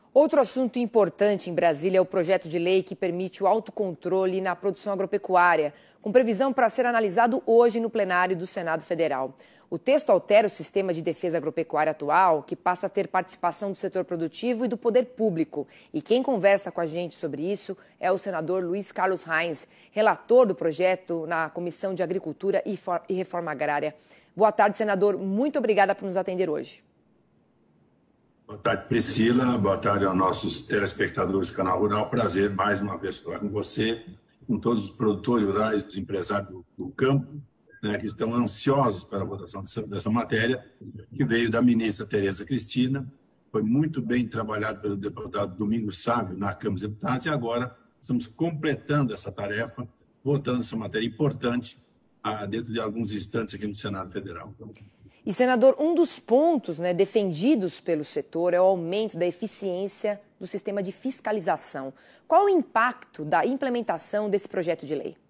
Outro assunto importante em Brasília é o projeto de lei que permite o autocontrole na produção agropecuária, com previsão para ser analisado hoje no plenário do Senado Federal. O texto altera o sistema de defesa agropecuária atual, que passa a ter participação do setor produtivo e do poder público. E quem conversa com a gente sobre isso é o senador Luiz Carlos Reins, relator do projeto na Comissão de Agricultura e Reforma Agrária. Boa tarde, senador. Muito obrigada por nos atender hoje. Boa tarde, Priscila. Boa tarde aos nossos telespectadores do Canal Rural. Prazer, mais uma vez, falar com você, com todos os produtores rurais, os empresários do campo, que estão ansiosos para a votação dessa matéria, que veio da ministra Tereza Cristina. Foi muito bem trabalhado pelo deputado Domingos Sávio na Câmara dos Deputados e agora estamos completando essa tarefa, votando essa matéria importante dentro de alguns instantes aqui no Senado Federal. E, senador, um dos pontos defendidos pelo setor é o aumento da eficiência do sistema de fiscalização. Qual o impacto da implementação desse projeto de lei?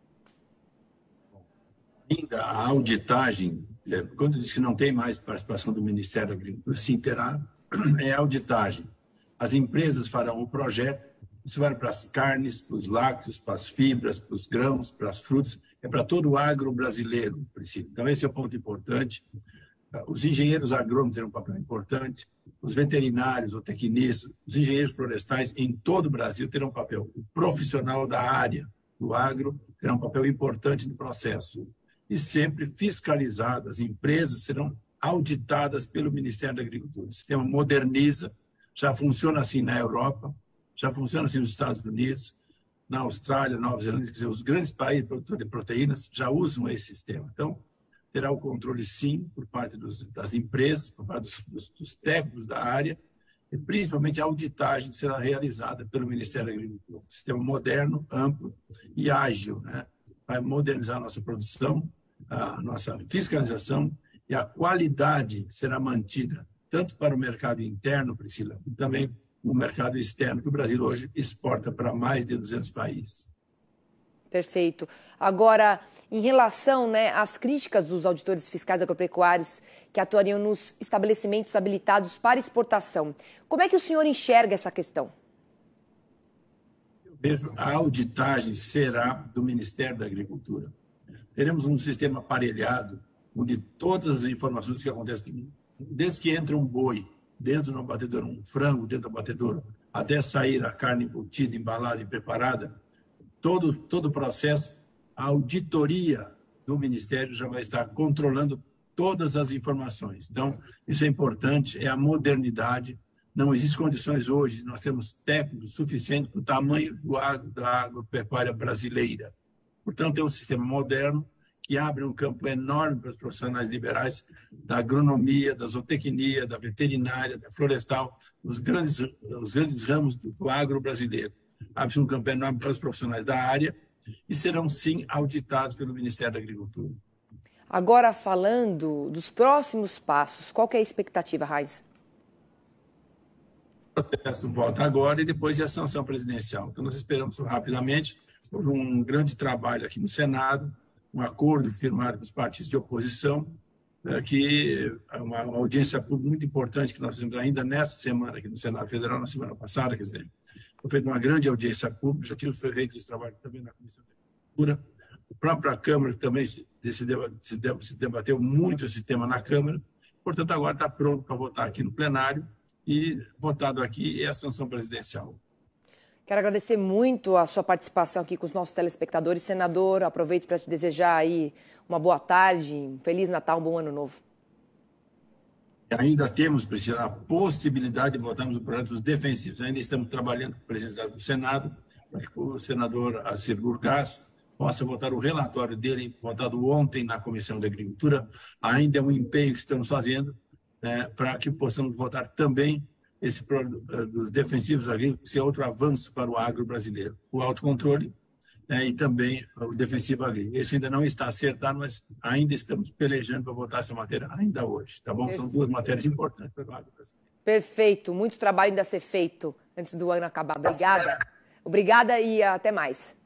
Ainda a auditagem, quando diz que não tem mais participação do Ministério da Agricultura, sim terá, é a auditagem. As empresas farão o projeto, isso vai para as carnes, para os lácteos, para as fibras, para os grãos, para as frutas, é para todo o agro brasileiro, Priscila. Então, esse é o ponto importante. Os engenheiros agrônomos terão um papel importante, os veterinários, os tecnistas, os engenheiros florestais em todo o Brasil terão um papel. O profissional da área do agro terá um papel importante no processo. E sempre fiscalizadas, as empresas serão auditadas pelo Ministério da Agricultura. O sistema moderniza, já funciona assim na Europa, já funciona assim nos Estados Unidos, na Austrália, Nova Zelândia, quer dizer, os grandes países produtores de proteínas já usam esse sistema. Então, terá o controle, sim, por parte das empresas, por parte dos técnicos da área, e principalmente a auditagem será realizada pelo Ministério da Agricultura. Um sistema moderno, amplo e ágil, vai modernizar a nossa produção, a nossa fiscalização, e a qualidade será mantida, tanto para o mercado interno, Priscila, como também no mercado externo, que o Brasil hoje exporta para mais de 200 países. Perfeito. Agora, em relação às críticas dos auditores fiscais agropecuários que atuariam nos estabelecimentos habilitados para exportação, como é que o senhor enxerga essa questão? Eu vejo a auditagem será do Ministério da Agricultura. Teremos um sistema aparelhado, onde todas as informações que acontecem, desde que entra um boi dentro do abatedor, um frango dentro do abatedor, até sair a carne embutida, embalada e preparada, todo o processo, a auditoria do Ministério já vai estar controlando todas as informações. Então, isso é importante, é a modernidade. Não existem condições hoje, nós temos técnicos suficientes para o tamanho da agropecuária brasileira. Portanto, é um sistema moderno que abre um campo enorme para os profissionais liberais da agronomia, da zootecnia, da veterinária, da florestal, os grandes ramos do agro brasileiro. Abre-se um campo enorme para os profissionais da área e serão, sim, auditados pelo Ministério da Agricultura. Agora, falando dos próximos passos, qual que é a expectativa, Reins? O processo volta agora e depois é a sanção presidencial. Então, nós esperamos rapidamente, por um grande trabalho aqui no Senado, um acordo firmado com os partidos de oposição, que é uma audiência pública muito importante que nós fizemos ainda nessa semana aqui no Senado Federal, na semana passada, quer dizer, foi feita uma grande audiência pública, já tinha feito esse trabalho também na Comissão de Agricultura, a própria Câmara também se debateu muito esse tema na Câmara, portanto, agora está pronto para votar aqui no plenário e votado aqui é a sanção presidencial. Quero agradecer muito a sua participação aqui com os nossos telespectadores. Senador, aproveito para te desejar aí uma boa tarde, um Feliz Natal, um bom Ano Novo. Ainda temos, Priscila, a possibilidade de votarmos no projeto dos defensivos. Ainda estamos trabalhando com a presidência do Senado para que o senador Assir Gurgás possa votar o relatório dele, votado ontem na Comissão de Agricultura. Ainda é um empenho que estamos fazendo para que possamos votar também esse dos defensivos agrícolas, que é outro avanço para o agro brasileiro. O autocontrole e também o defensivo agrícola. Esse ainda não está acertado, mas ainda estamos pelejando para votar essa matéria ainda hoje, tá bom? São duas matérias importantes para o agro brasileiro. Perfeito, muito trabalho ainda a ser feito antes do ano acabar. Obrigada. Obrigada e até mais.